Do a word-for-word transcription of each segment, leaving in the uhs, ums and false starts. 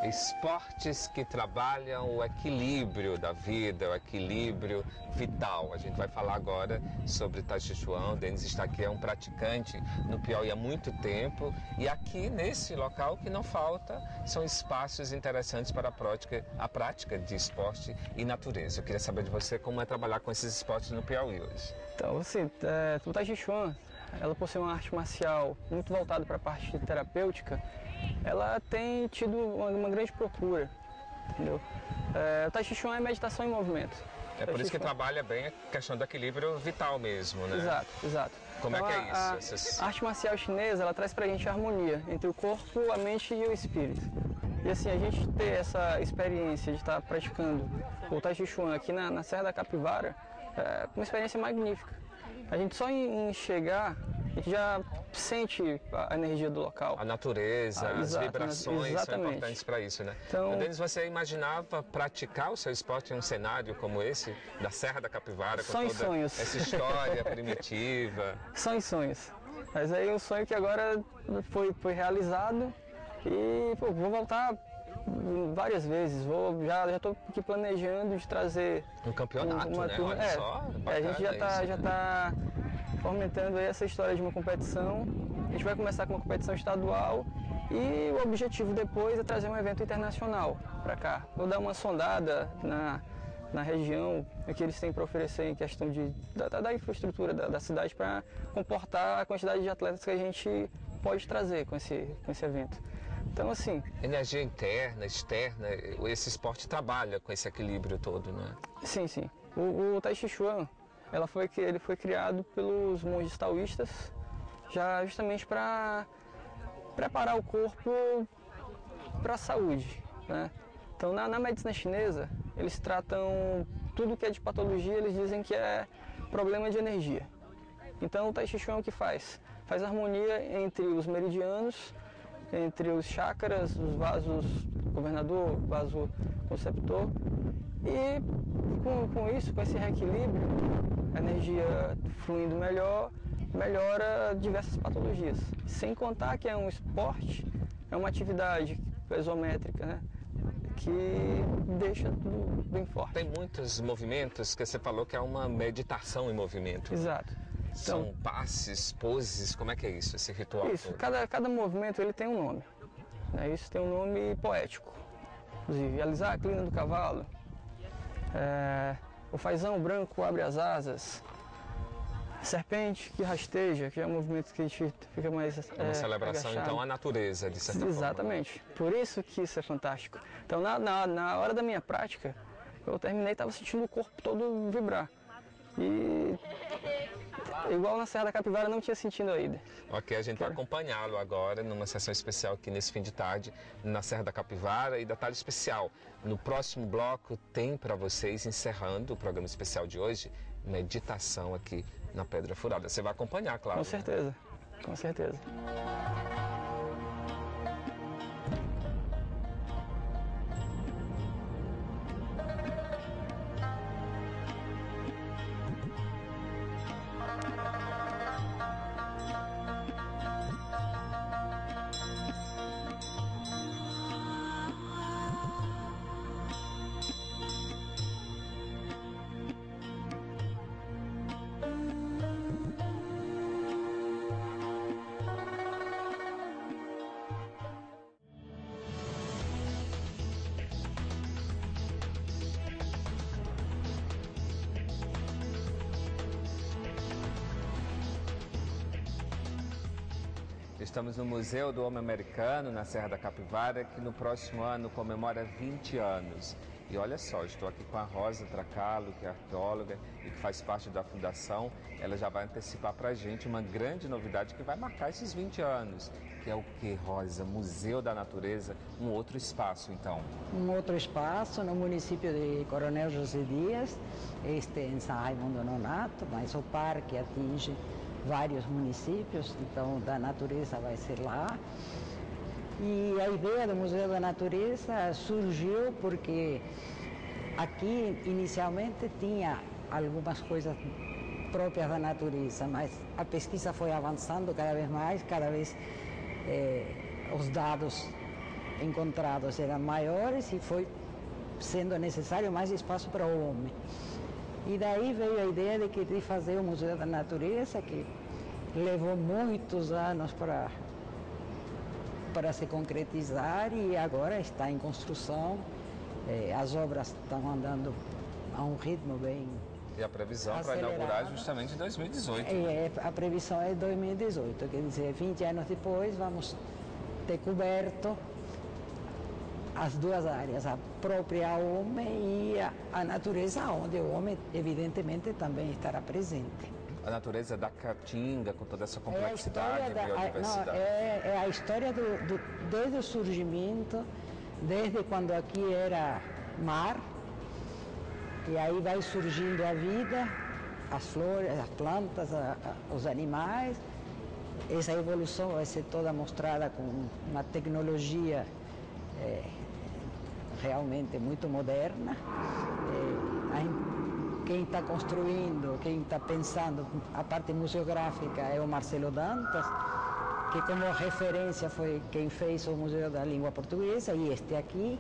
Esportes que trabalham o equilíbrio da vida, o equilíbrio vital. A gente vai falar agora sobre Tai Chi Chuan. O Denis está aqui, é um praticante no Piauí há muito tempo. E aqui nesse local, o que não falta são espaços interessantes para a prática, a prática de esporte e natureza. Eu queria saber de você como é trabalhar com esses esportes no Piauí hoje. Então, assim, é, o Tai Chi Chuan, ela por ser uma arte marcial muito voltada para a parte terapêutica, ela tem tido uma, uma grande procura, entendeu? É, o Tai Chi Chuan é meditação em movimento. É por isso que trabalha bem a questão do equilíbrio vital mesmo, né? Exato, exato. Como então, é que é a, isso? Essas... A arte marcial chinesa, ela traz pra gente a harmonia entre o corpo, a mente e o espírito. E assim, a gente ter essa experiência de estar praticando o Tai Chi Chuan aqui na, na Serra da Capivara é uma experiência magnífica. A gente só em, em chegar, a gente já sente a energia do local. A natureza, ah, as exato, vibrações exatamente. são importantes para isso, né? Então, Denis, você imaginava praticar o seu esporte em um cenário como esse, da Serra da Capivara, com toda sonhos. essa história primitiva? São sonhos. Mas aí um sonho que agora foi, foi realizado e pô, vou voltar várias vezes. Vou, já estou aqui planejando de trazer um campeonato, uma né? turma. Olha É, só, é, a gente já está isso, já né? tá fomentando aí essa história de uma competição. A gente vai começar com uma competição estadual e o objetivo depois é trazer um evento internacional para cá. Vou dar uma sondada na, na região, o que eles têm para oferecer em questão de, da, da infraestrutura da, da cidade para comportar a quantidade de atletas que a gente pode trazer com esse, com esse evento. Então, assim... Energia interna, externa, esse esporte trabalha com esse equilíbrio todo, né? Sim, sim. O, o Tai Chi Chuan, ela foi, ele foi criado pelos monges taoístas, já justamente para preparar o corpo para a saúde, né? Então, na, na medicina chinesa, eles tratam tudo que é de patologia, eles dizem que é problema de energia. Então, o Tai Chi Chuan o que faz? Faz harmonia entre os meridianos, entre os chakras, os vasos governador, vaso conceptor, e com, com isso, com esse reequilíbrio, a energia fluindo melhor, melhora diversas patologias. Sem contar que é um esporte, é uma atividade isométrica, né? Que deixa tudo bem forte. Tem muitos movimentos que você falou que é uma meditação em movimento. Exato. São Então, passes, poses, como é que é isso, esse ritual isso, todo? cada, cada movimento ele tem um nome, né? Isso tem um nome poético. Inclusive, alisar a crina do cavalo, é, o fazão branco abre as asas, serpente que rasteja, que é um movimento que a gente fica mais É uma é, celebração, agachado. então, à natureza, de certa Exatamente. forma. Por isso que isso é fantástico. Então, na, na, na hora da minha prática, eu terminei e estava sentindo o corpo todo vibrar. E igual na Serra da Capivara, não tinha sentido ainda. Ok, a gente vai acompanhá-lo agora numa sessão especial aqui nesse fim de tarde na Serra da Capivara e detalhe especial. No próximo bloco tem para vocês, encerrando o programa especial de hoje, meditação aqui na Pedra Furada. Você vai acompanhar, claro. Com certeza, com certeza. Estamos no Museu do Homem Americano, na Serra da Capivara, que no próximo ano comemora vinte anos. E olha só, estou aqui com a Rosa Tracalo, que é arqueóloga e que faz parte da fundação. Ela já vai antecipar para a gente uma grande novidade que vai marcar esses vinte anos. Que é o que, Rosa? Museu da Natureza, um outro espaço, então. Um outro espaço no município de Coronel José Dias, este em São Raimundo Nonato, mas o parque atinge vários municípios, então da natureza vai ser lá. E a ideia do Museu da Natureza surgiu porque aqui inicialmente tinha algumas coisas próprias da natureza, mas a pesquisa foi avançando cada vez mais, cada vez eh, os dados encontrados eram maiores e foi sendo necessário mais espaço para o homem. E daí veio a ideia de querer fazer o Museu da Natureza, que levou muitos anos para, para se concretizar e agora está em construção. É, as obras estão andando a um ritmo bem E a previsão para acelerado. inaugurar justamente em dois mil e dezoito. É, a previsão é dois mil e dezoito, quer dizer, vinte anos depois vamos ter coberto as duas áreas, a própria homem e a, a natureza, onde o homem evidentemente também estará presente. A natureza da Caatinga, com toda essa É a complexidade história e da, a, biodiversidade. não, é, é a história do, do, desde o surgimento, desde quando aqui era mar, e aí vai surgindo a vida, as flores, as plantas, a, a, os animais. Essa evolução vai ser toda mostrada com uma tecnologia é, realmente muito moderna. É, a, quem está construindo, quem está pensando a parte museográfica é o Marcelo Dantas, que como referência foi quem fez o Museu da Língua Portuguesa, e este aqui.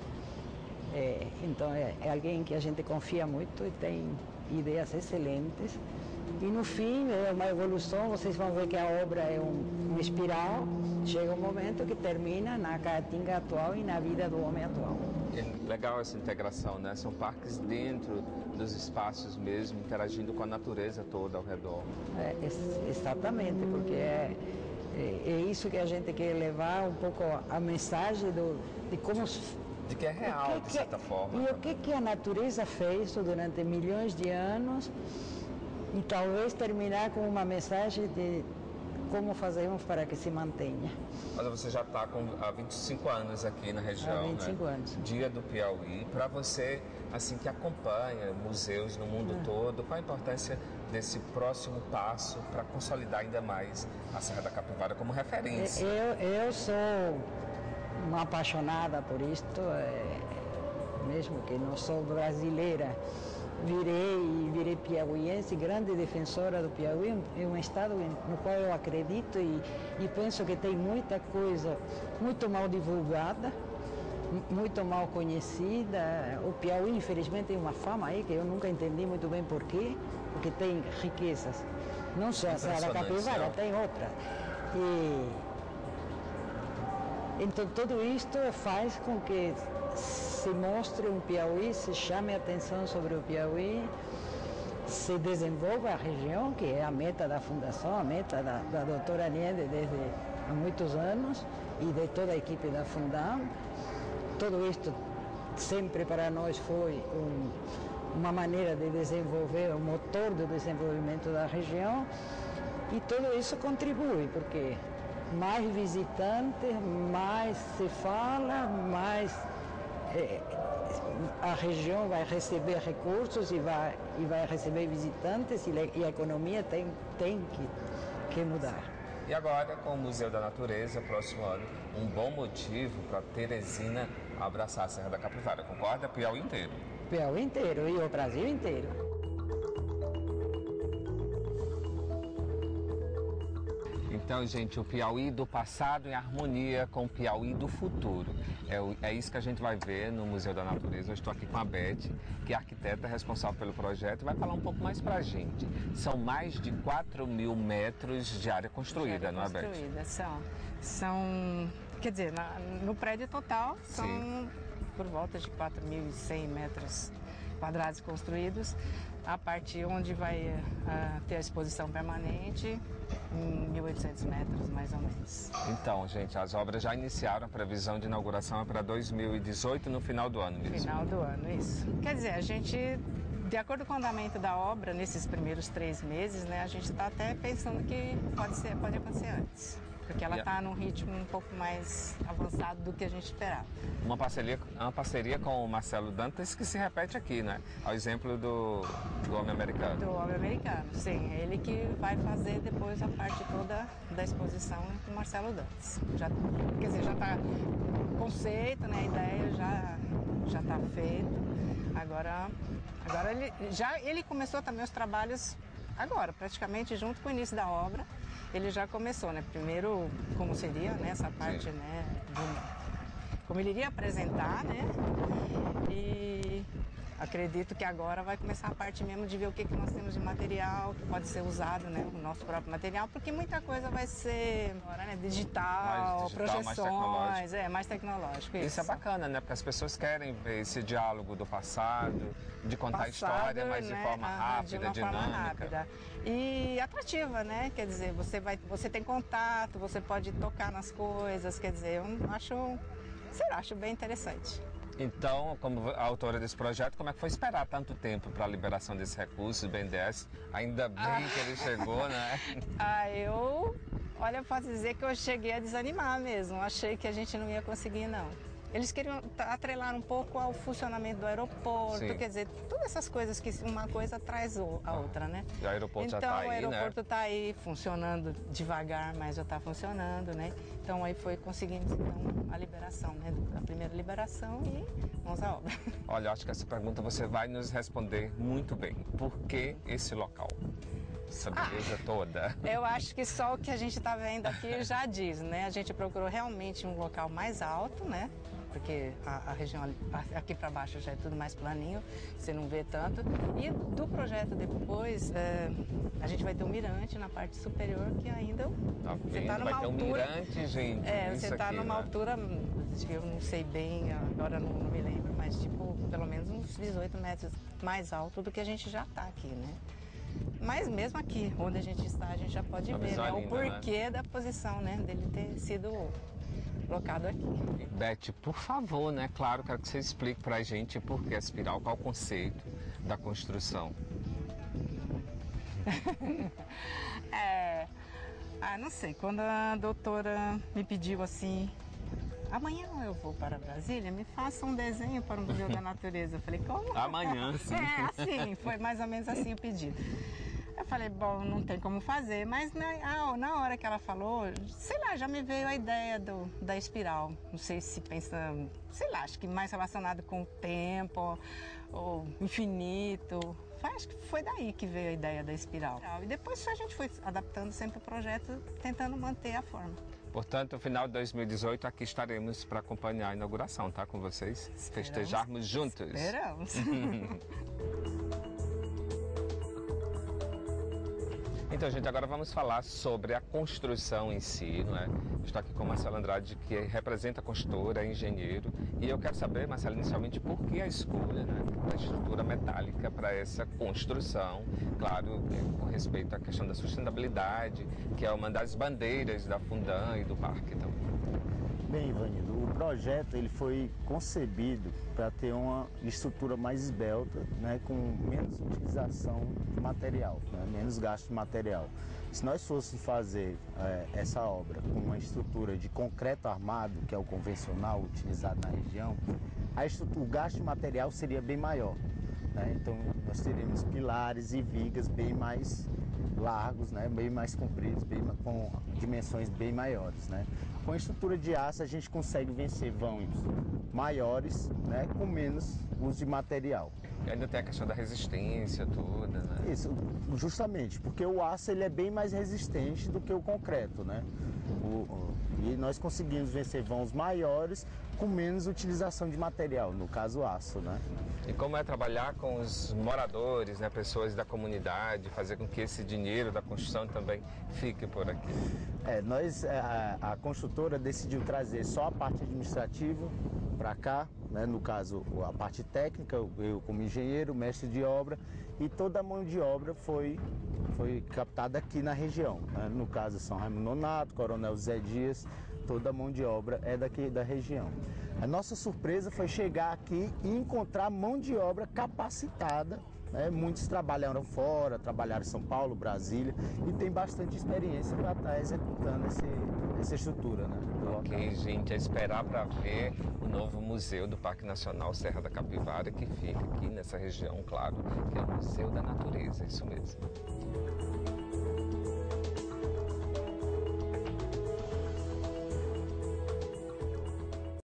É, então é, é alguém que a gente confia muito e tem ideias excelentes. E no fim é uma evolução, vocês vão ver que a obra é um, um espiral, chega um momento que termina na Caatinga atual e na vida do homem atual. É legal essa integração, né? São parques dentro dos espaços mesmo, interagindo com a natureza toda ao redor. É, exatamente, porque é, é, é isso que a gente quer levar um pouco a mensagem do, de como... De que é real, que de que, certa forma. E o que, que a natureza fez durante milhões de anos e talvez terminar com uma mensagem de como fazemos para que se mantenha. Mas você já está há vinte e cinco anos aqui na região, Há vinte e cinco né? anos. Dia do Piauí. Para você, assim, que acompanha museus no mundo Ah. todo, qual a importância desse próximo passo para consolidar ainda mais a Serra da Capivara como referência? Eu, eu sou uma apaixonada por isto, é, mesmo que não sou brasileira, virei e virei piauiense, grande defensora do Piauí, é um estado no qual eu acredito e, e penso que tem muita coisa muito mal divulgada, muito mal conhecida. O Piauí, infelizmente, tem uma fama aí que eu nunca entendi muito bem porquê, porque tem riquezas, não só a Serra da Capivara, tem outra. E, então, tudo isto faz com que se mostre um Piauí, se chame a atenção sobre o Piauí, se desenvolva a região, que é a meta da Fundação, a meta da, da doutora Niede desde há muitos anos e de toda a equipe da Fundam. Tudo isto sempre para nós foi um, uma maneira de desenvolver, o motor do desenvolvimento da região, e tudo isso contribui, porque mais visitantes, mais se fala, mais eh, a região vai receber recursos e vai, e vai receber visitantes, e, e a economia tem, tem que, que mudar. E agora, com o Museu da Natureza, próximo ano, um bom motivo para Teresina abraçar a Serra da Capivara, concorda? Piauí inteiro. Piauí inteiro e o Brasil inteiro. Então, gente, o Piauí do passado em harmonia com o Piauí do futuro. É, o, é isso que a gente vai ver no Museu da Natureza. Eu estou aqui com a Beth, que é arquiteta responsável pelo projeto, e vai falar um pouco mais pra gente. São mais de quatro mil metros de área construída, não é, Beth? Construída, são. São, quer dizer, na, no prédio total são Sim. por volta de quatro mil e cem metros quadrados construídos. A parte onde vai uh, ter a exposição permanente, em mil e oitocentos metros, mais ou menos. Então, gente, as obras já iniciaram, a previsão de inauguração é para dois mil e dezoito, no final do ano mesmo. Final do ano, isso. Quer dizer, a gente, de acordo com o andamento da obra, nesses primeiros três meses, né, a gente está até pensando que pode, ser, pode acontecer antes. Porque ela está num ritmo um pouco mais avançado do que a gente esperava. Uma parceria, uma parceria com o Marcelo Dantas que se repete aqui, né? Ao exemplo do, do Homem Americano. Do Homem Americano, sim. É ele que vai fazer depois a parte toda da exposição com o Marcelo Dantas. Já, quer dizer, já está conceito, né? A ideia já já está feita. Agora, agora ele, já, ele começou também os trabalhos agora, praticamente junto com o início da obra. Ele já começou, né? Primeiro, como seria, né? Essa parte, Sim. né? como ele iria apresentar, né? E acredito que agora vai começar a parte mesmo de ver o que, que nós temos de material que pode ser usado, né? O nosso próprio material, porque muita coisa vai ser agora, né? digital, Mais digital, projeções, mais tecnológico. é, mais tecnológico. Isso. Isso é bacana, né? Porque as pessoas querem ver esse diálogo do passado, de contar a Passado, história, mas né? de forma Aham, rápida, de uma dinâmica. forma rápida. E atrativa, né? Quer dizer, você, vai, você tem contato, você pode tocar nas coisas, quer dizer, eu acho, sei lá, acho bem interessante. Então, como autora desse projeto, como é que foi esperar tanto tempo para a liberação desse recurso do B N D E S? Ainda bem ah. que ele chegou, né? Ah, eu... Olha, eu posso dizer que eu cheguei a desanimar mesmo. Achei que a gente não ia conseguir, não. Eles queriam atrelar um pouco ao funcionamento do aeroporto, Sim. quer dizer, todas essas coisas que uma coisa traz a outra, né? E o aeroporto então, já está aí, né? Então, o aeroporto está aí, funcionando devagar, mas já está funcionando, né? Então, aí foi conseguindo, então, a liberação, né? A primeira liberação e vamos à obra. Olha, eu acho que essa pergunta você vai nos responder muito bem. Por que esse local? Essa beleza ah, toda. Eu acho que só o que a gente está vendo aqui já diz, né? A gente procurou realmente um local mais alto, né? Porque a, a região aqui para baixo já é tudo mais planinho, você não vê tanto. E do projeto depois, é, a gente vai ter um mirante na parte superior que ainda tá você está numa vai altura. Ter um mirante, gente. É, você está numa né? altura, eu não sei bem, agora não, não me lembro, mas tipo pelo menos uns dezoito metros mais alto do que a gente já está aqui, né? Mas mesmo aqui, onde a gente está, a gente já pode Uma ver né, linda, o porquê né? da posição, né, dele ter sido colocado aqui. Beth, por favor, né? Claro, quero que você explique pra gente por que a espiral, qual o conceito da construção. é, ah, não sei, quando a doutora me pediu assim, amanhã eu vou para Brasília, me faça um desenho para o Museu da Natureza. Eu falei, como? Amanhã, sim. É, assim, foi mais ou menos assim o pedido. Eu falei, bom, não tem como fazer, mas na, na hora que ela falou, sei lá, já me veio a ideia do, da espiral. Não sei se pensa, sei lá, acho que mais relacionado com o tempo, ou infinito. Acho que foi daí que veio a ideia da espiral. E depois a gente foi adaptando sempre o projeto, tentando manter a forma. Portanto, no final de dois mil e dezoito, aqui estaremos para acompanhar a inauguração, tá? Com vocês. Esperamos, festejarmos juntos. Esperamos. Então, gente, agora vamos falar sobre a construção em si, não é? Estou aqui com o Marcelo Andrade, que representa a construtora, é engenheiro, e eu quero saber, Marcelo, inicialmente, por que a escolha, né, da estrutura metálica para essa construção, claro, com respeito à questão da sustentabilidade, que é uma das bandeiras da Fundan e do parque também. Bem, Ivanildo, o projeto ele foi concebido para ter uma estrutura mais esbelta, né, com menos utilização de material, né, menos gasto de material. Se nós fôssemos fazer é, essa obra com uma estrutura de concreto armado, que é o convencional utilizado na região, a estrutura, o gasto de material seria bem maior. Né? Então nós teríamos pilares e vigas bem mais largos, né, bem mais compridos, bem, com dimensões bem maiores. Né? Com a estrutura de aço a gente consegue vencer vãos maiores, né, com menos uso de material. E ainda tem a questão da resistência toda, né? Isso, justamente, porque o aço ele é bem mais resistente do que o concreto, né? O, o, e nós conseguimos vencer vãos maiores com menos utilização de material, no caso o aço, né? E como é trabalhar com os moradores, né, pessoas da comunidade, fazer com que esse dinheiro da construção também fique por aqui? É, nós, a, a construtora decidiu trazer só a parte administrativa para cá, né, no caso a parte técnica, eu como engenheiro, mestre de obra, e toda a mão de obra foi, foi captada aqui na região, né? No caso São Raimundo Nonato, Coronel Zé Dias, toda a mão de obra é daqui da região. A nossa surpresa foi chegar aqui e encontrar mão de obra capacitada, né? Muitos trabalharam fora, trabalharam em São Paulo, Brasília, e tem bastante experiência para estar executando esse, essa estrutura, né? Ok, gente, é esperar para ver o novo museu do Parque Nacional Serra da Capivara, que fica aqui nessa região, claro, que é o Museu da Natureza, isso mesmo.